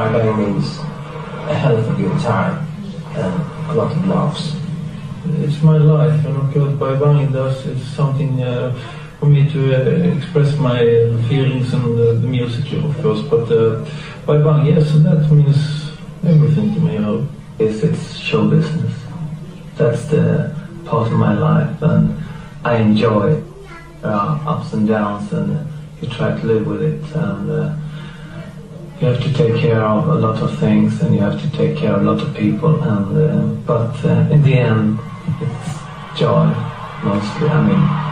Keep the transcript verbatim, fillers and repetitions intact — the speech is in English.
by bang means a hell of a good time and a lot of laughs. It's my life, and of course by bang does it's something uh, for me to uh, express my feelings and uh, the music, of course. But uh, by bang, yes, that means everything to me. You know. It's, it's show business. That's the part of my life, and I enjoy it. There are ups and downs, and you try to live with it, and uh, you have to take care of a lot of things, and you have to take care of a lot of people, and uh, but uh, in the end, it's joy, mostly. I mean,